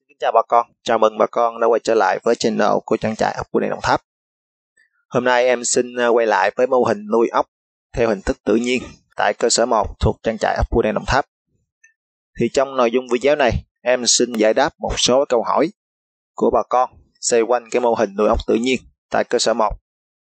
Xin chào bà con, chào mừng bà con đã quay trở lại với channel của trang trại ốc Bưu Điện Đồng Tháp. Hôm nay em xin quay lại với mô hình nuôi ốc theo hình thức tự nhiên tại cơ sở 1 thuộc trang trại ốc Bưu Điện Đồng Tháp. Thì trong nội dung video này, em xin giải đáp một số câu hỏi của bà con xoay quanh cái mô hình nuôi ốc tự nhiên tại cơ sở 1.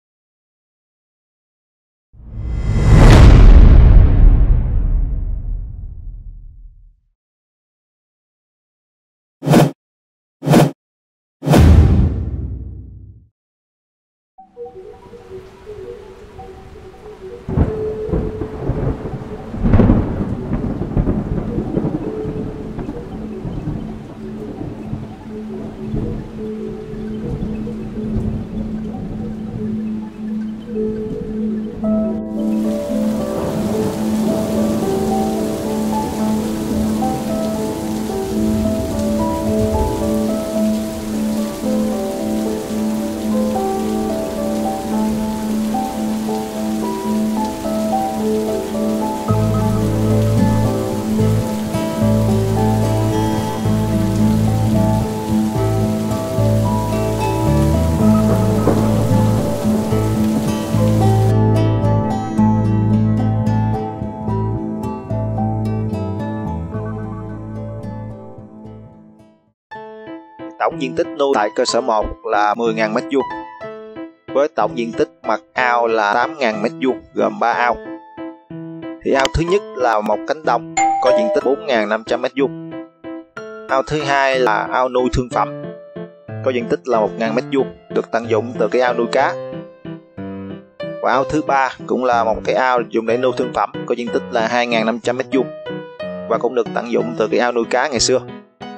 Tổng diện tích nuôi tại cơ sở 1 là 10.000 m², với tổng diện tích mặt ao là 8.000 m², gồm 3 ao. Thì ao thứ nhất là một cánh đồng có diện tích 4.500 m². Ao thứ hai là ao nuôi thương phẩm có diện tích là 1.000 m², được tận dụng từ cái ao nuôi cá. Và ao thứ ba cũng là một cái ao dùng để nuôi thương phẩm có diện tích là 2.500 m² và cũng được tận dụng từ cái ao nuôi cá ngày xưa.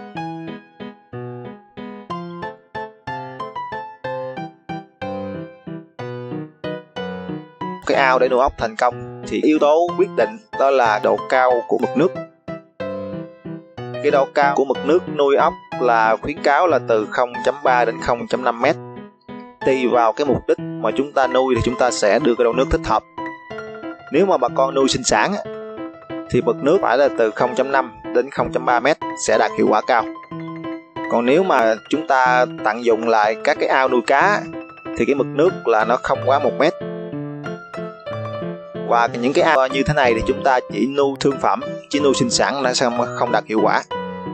Cái ao để nuôi ốc thành công thì yếu tố quyết định đó là độ cao của mực nước. Cái độ cao của mực nước nuôi ốc là khuyến cáo là từ 0.3 đến 0.5 m. Tùy vào cái mục đích mà chúng ta nuôi thì chúng ta sẽ đưa cái độ nước thích hợp. Nếu mà bà con nuôi sinh sản thì mực nước phải là từ 0.5 đến 0.3 m sẽ đạt hiệu quả cao. Còn nếu mà chúng ta tận dụng lại các cái ao nuôi cá thì cái mực nước là nó không quá 1 m. Và những cái ao như thế này thì chúng ta chỉ nuôi thương phẩm, chỉ nuôi sinh sản nó sẽ không đạt hiệu quả.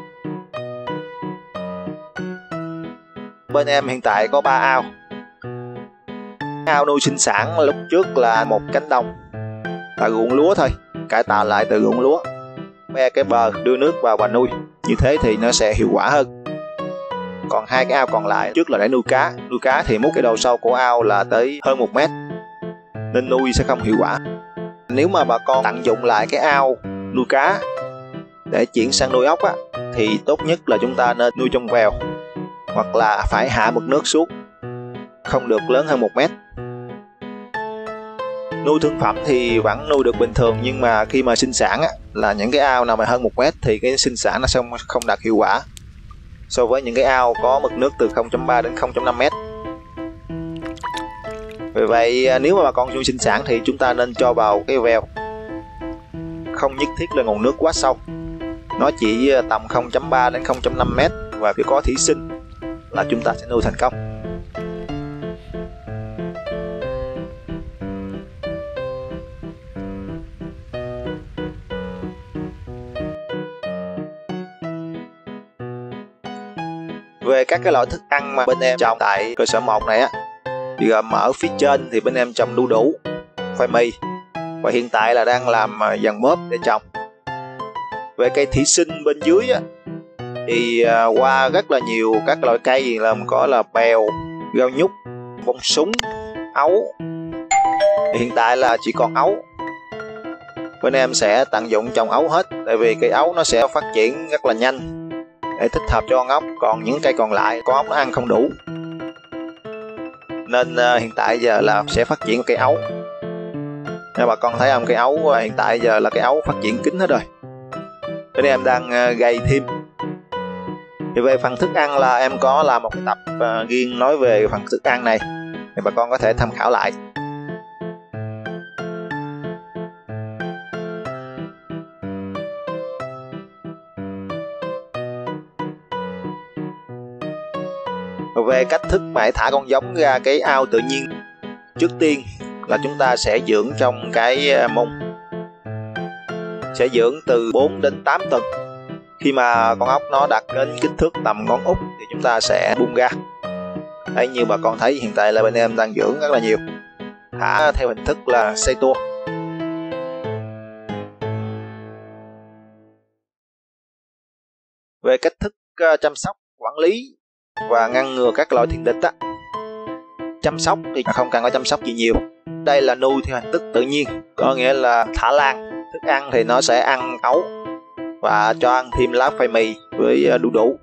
Bên em hiện tại có 3 ao. Ao nuôi sinh sản lúc trước là một cánh đồng là ruộng lúa thôi, cải tạo lại từ ruộng lúa, me cái bờ đưa nước vào và nuôi, như thế thì nó sẽ hiệu quả hơn. Còn hai cái ao còn lại trước là để nuôi cá thì múc cái độ sâu của ao là tới hơn 1 m nên nuôi sẽ không hiệu quả. Nếu mà bà con tận dụng lại cái ao nuôi cá để chuyển sang nuôi ốc thì tốt nhất là chúng ta nên nuôi trong vèo, hoặc là phải hạ mực nước xuống, không được lớn hơn 1 m. Nuôi thương phẩm thì vẫn nuôi được bình thường, nhưng mà khi mà sinh sản là những cái ao nào mà hơn 1 m thì cái sinh sản nó sẽ không đạt hiệu quả so với những cái ao có mực nước từ 0.3 đến 0.5 m. Vì vậy nếu mà bà con nuôi sinh sản thì chúng ta nên cho vào cái vèo, không nhất thiết là nguồn nước quá sâu, nó chỉ tầm 0.3 đến 0.5 m và phải có thủy sinh là chúng ta sẽ nuôi thành công. Về các cái loại thức ăn mà bên em trồng tại cơ sở 1 này thì gồm ở phía trên thì bên em trồng đu đủ, khoai mì, và hiện tại là đang làm dàn mớp để trồng. Về cây thủy sinh bên dưới thì qua rất là nhiều các loại cây, làm có là bèo, rau nhút, bông súng, ấu. Thì hiện tại là chỉ còn ấu. Bên em sẽ tận dụng trồng ấu hết, tại vì cây ấu nó sẽ phát triển rất là nhanh để thích hợp cho con ốc. Còn những cây còn lại con ốc nó ăn không đủ, nên hiện tại giờ là sẽ phát triển cây ấu. Nếu bà con thấy không, cây ấu hiện tại giờ là cây ấu phát triển kín hết rồi. Bên em đang gây thêm. Thì về phần thức ăn là em có làm một cái tập riêng nói về phần thức ăn này, thì bà con có thể tham khảo lại. Về cách thức mà thả con giống ra cái ao tự nhiên, trước tiên là chúng ta sẽ dưỡng trong cái mùng, sẽ dưỡng từ 4 đến 8 tuần. Khi mà con ốc nó đạt đến kích thước tầm ngón út thì chúng ta sẽ bung ra. Đấy, như bà con thấy hiện tại là bên em đang dưỡng rất là nhiều, thả theo hình thức là xây tua. Về cách thức chăm sóc, quản lý và ngăn ngừa các loại thiên địch á, chăm sóc thì không cần có chăm sóc gì nhiều. Đây là nuôi theo hình thức tự nhiên, có nghĩa là thả lan. Thức ăn thì nó sẽ ăn ấu và cho ăn thêm lá khoai mì với đu đủ.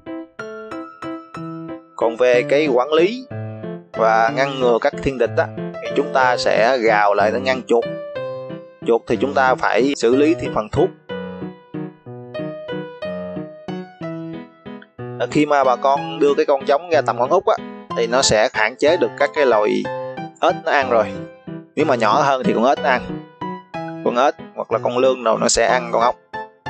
Còn về cái quản lý và ngăn ngừa các thiên địch á, thì chúng ta sẽ gào lại để ngăn chuột. Chuột thì chúng ta phải xử lý thêm phần thuốc. Khi mà bà con đưa cái con giống ra tầm ngón út á, thì nó sẽ hạn chế được các cái loài ếch nó ăn rồi. Nếu mà nhỏ hơn thì con ếch nó ăn, con ếch hoặc là con lươn nào nó sẽ ăn con ốc.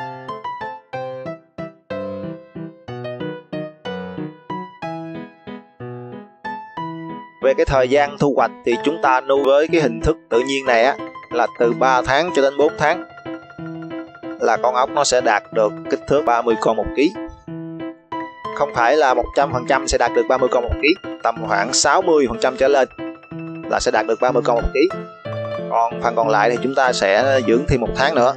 Về cái thời gian thu hoạch thì chúng ta nuôi với cái hình thức tự nhiên này á, là từ 3 tháng cho đến 4 tháng là con ốc nó sẽ đạt được kích thước 30 con 1 kg. Không phải là 100% sẽ đạt được 30 con 1 kg, tầm khoảng 60% trở lên là sẽ đạt được 30 con 1 kg. Còn phần còn lại thì chúng ta sẽ dưỡng thêm 1 tháng nữa.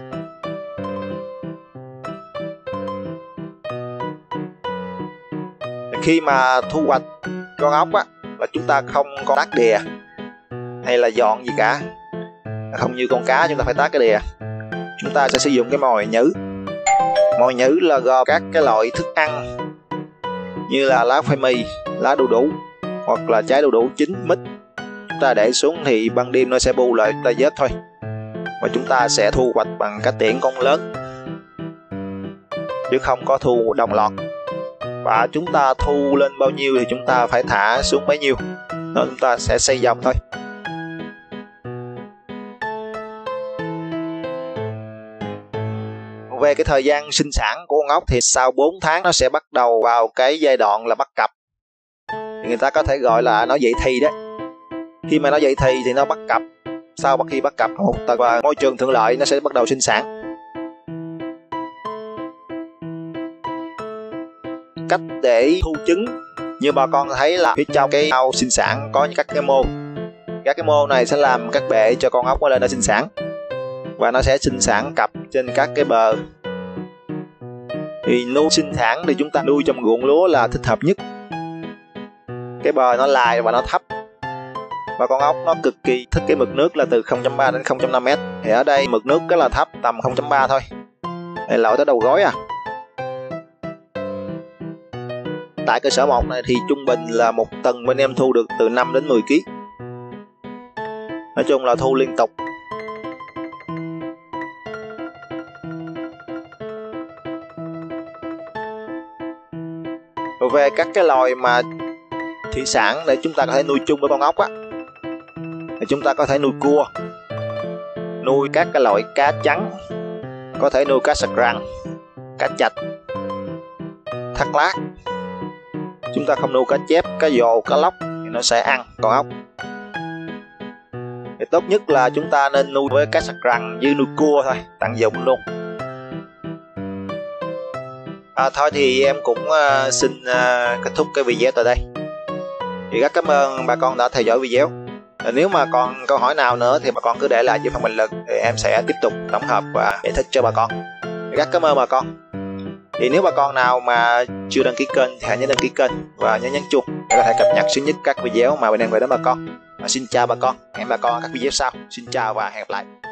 Khi mà thu hoạch con ốc á, là chúng ta không có tát đìa hay là dọn gì cả, không như con cá chúng ta phải tát cái đìa. Chúng ta sẽ sử dụng cái mồi nhử. Mồi nhử là gồm các cái loại thức ăn như là lá khoai mì, lá đu đủ hoặc là trái đu đủ chín mít. Chúng ta để xuống thì ban đêm nó sẽ bu lại, chúng ta vớt thôi. Và chúng ta sẽ thu hoạch bằng cái tiễn con lớn, chứ không có thu đồng loạt. Và chúng ta thu lên bao nhiêu thì chúng ta phải thả xuống bấy nhiêu, nên chúng ta sẽ xây vòng thôi. Về cái thời gian sinh sản của con ốc thì sau 4 tháng nó sẽ bắt đầu vào cái giai đoạn là bắt cặp. Người ta có thể gọi là nó dậy thì đấy. Khi mà nó dậy thì nó bắt cặp. Sau khi bắt cặp và môi trường thuận lợi nó sẽ bắt đầu sinh sản. Cách để thu trứng, như bà con thấy là phía trong cái ao sinh sản có các cái mô. Các cái mô này sẽ làm các bệ cho con ốc lên nó sinh sản, và nó sẽ sinh sản cặp trên các cái bờ. Thì nuôi sinh sản thì chúng ta nuôi trong ruộng lúa là thích hợp nhất. Cái bờ nó lai và nó thấp, và con ốc nó cực kỳ thích cái mực nước là từ 0.3 đến 0.5 m. Thì ở đây mực nước rất là thấp, tầm 0.3 thôi. Đây lội tới đầu gối à. Tại cơ sở 1 này thì trung bình là một tầng bên em thu được từ 5 đến 10 kg. Nói chung là thu liên tục. Về các cái loài mà thủy sản để chúng ta có thể nuôi chung với con ốc á, thì chúng ta có thể nuôi cua, nuôi các cái loại cá trắng, có thể nuôi cá sặc rằn, cá chạch, thác lác. Chúng ta không nuôi cá chép, cá dồ, cá lóc thì nó sẽ ăn con ốc. Thì tốt nhất là chúng ta nên nuôi với cá sặc rằn với nuôi cua thôi, tận dụng luôn. Thôi thì em cũng xin kết thúc cái video tại đây. Thì rất cảm ơn bà con đã theo dõi video. Nếu mà còn câu hỏi nào nữa thì bà con cứ để lại dưới phần bình luận, thì em sẽ tiếp tục tổng hợp và giải thích cho bà con. Rất cảm ơn bà con. Thì nếu bà con nào mà chưa đăng ký kênh thì hãy nhớ đăng ký kênh và nhớ nhấn chuông để có thể cập nhật sớm nhất các video mà bên em gửi đến bà con. Xin chào bà con, hẹn bà con ở các video sau. Xin chào và hẹn gặp lại.